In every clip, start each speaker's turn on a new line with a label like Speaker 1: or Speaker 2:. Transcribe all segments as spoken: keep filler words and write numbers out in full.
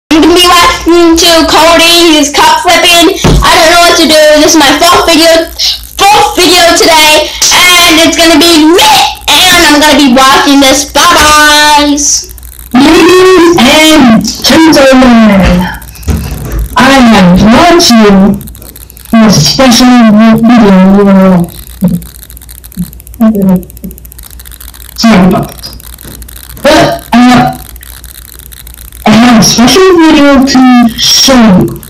Speaker 1: I'm gonna be watching to Cody, he's cup flipping. I don't know what to do. This is my fourth video, fourth video today, and it's gonna be lit. And I'm gonna be watching this. Bye bye.
Speaker 2: Ladies and gentlemen, I am watching a special video. Sorry about that. But I have, I have a special video to show you.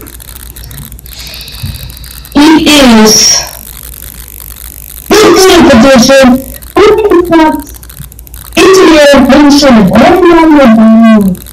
Speaker 2: It is fiftieth edition Internet edition of everyone will be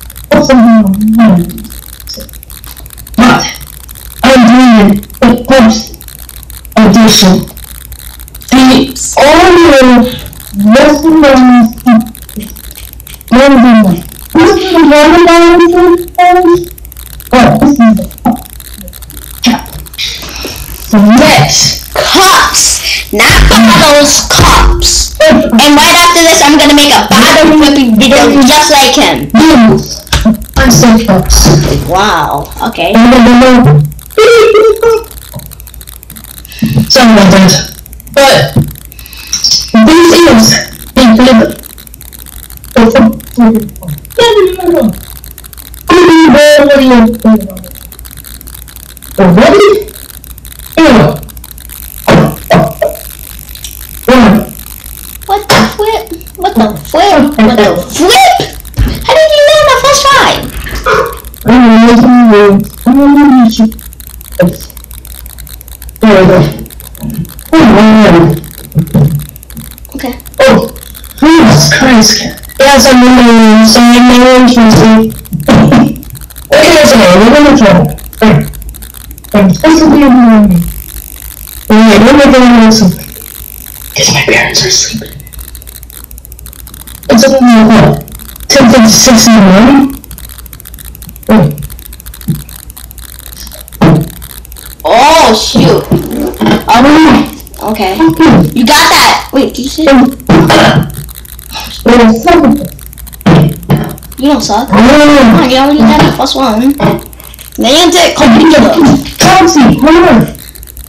Speaker 2: but I'm doing the post edition. The only recognized building. This is the recognized but this is the cap. So next,
Speaker 1: Cups, not bottles, cups. And right after this, I'm gonna make a bottle flipping video just like him.
Speaker 2: I said cups.
Speaker 1: Wow. Okay.
Speaker 2: Sorry about that. But this is a flavor. Already? Yeah.
Speaker 1: What the flip? What the flip? What the flip? How did you know my first try?
Speaker 2: I'm going to There we go. Oh,
Speaker 1: okay.
Speaker 2: oh, Jesus Christ. Yes, I'm in the same name. What can I say? We're going to try. I'm supposed to be in the morning. Alright, let me go and something. Because my parents are sleeping. It's only what? ten fifty-six in the morning? Oh.
Speaker 1: Oh shoot. Alright. Okay. You got that. Wait, did you see? You don't suck. Come on, you already got it. Plus one. Land it. Come together.
Speaker 2: Chelsea, come on.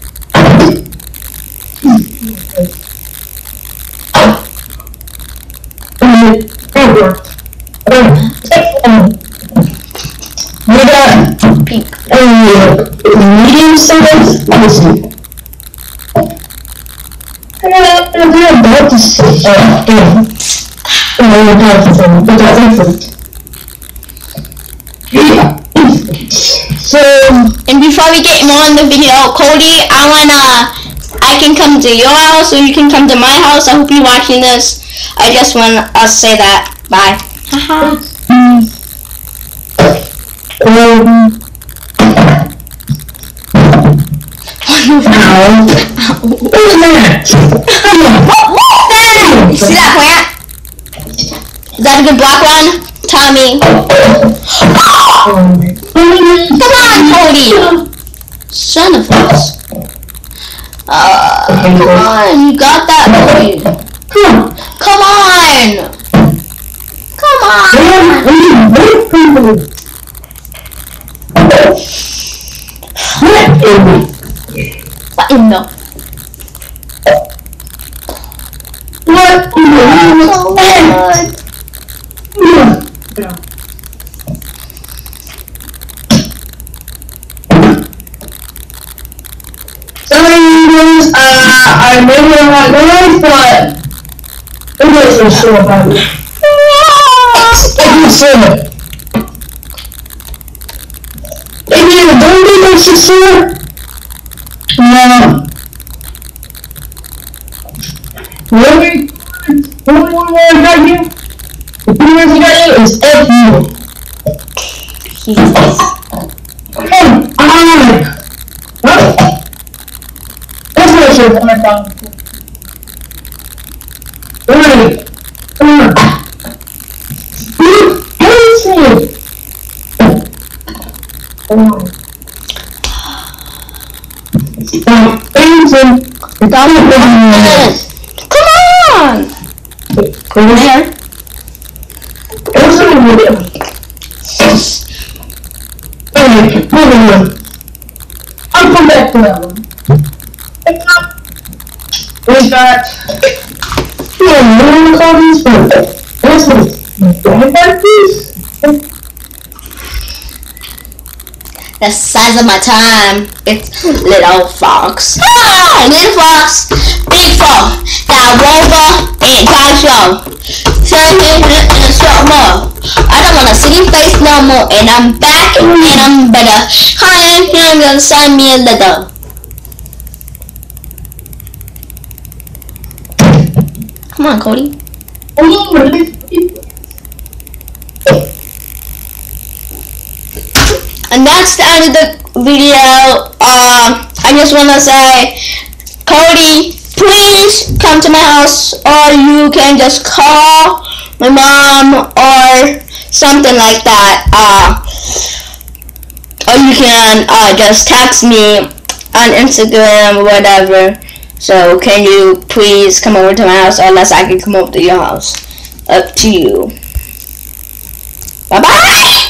Speaker 2: We got
Speaker 1: Pink.
Speaker 2: a medium size. Let me see. We're about to say, uh, yeah. We're about to say, but that's different. Yeah. So,
Speaker 1: And before we get more in the video, Cody, I wanna, I can come to your house or you can come to my house. I hope you're watching this. I just want to say that. Bye. Haha.
Speaker 2: um, ow. What was that?
Speaker 1: What was that? You see that plant? Is that a good block one? Tell me. Come on, Cody. Son of a. Uh, come on. You got that, Cody. Come on. Come on. What in the?
Speaker 2: What in the? Sometimes, uh, I maybe I'm not good, but it wasn't sure about it. I can say it. If you don't think it's sure, no. Really? The only one I got you? The only one I got you is F U.
Speaker 1: Jesus.
Speaker 2: Hey, I'm what? That's what I should have done. Alright, come on. You hate me. Come on. Stop dancing. Stop dancing.
Speaker 1: Come on.
Speaker 2: Come here. What's the video? Alright, moving on. I'll come back to that one. Wait, that. Yeah, what do we call these ones? This one's grandpa piece.
Speaker 1: The size of my time. It's little fox. Ah, little fox. Big fox. Got Rover and Taisho. Turn him in a short more. I don't want to see his face no more. And I'm back and I'm better. Hi, I'm gonna send me a letter. Come on, Cody. And that's the end of the video. Uh, I just want to say, Cody, please come to my house, or you can just call my mom or something like that. Uh, or you can uh, just text me on Instagram or whatever. So can you please come over to my house, unless I can come over to your house? Up to you. Bye bye.